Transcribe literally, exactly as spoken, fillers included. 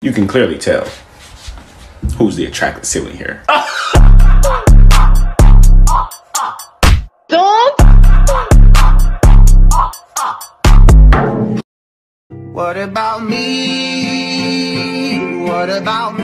You can clearly tell who's the attractive sibling here. What about me? What about me?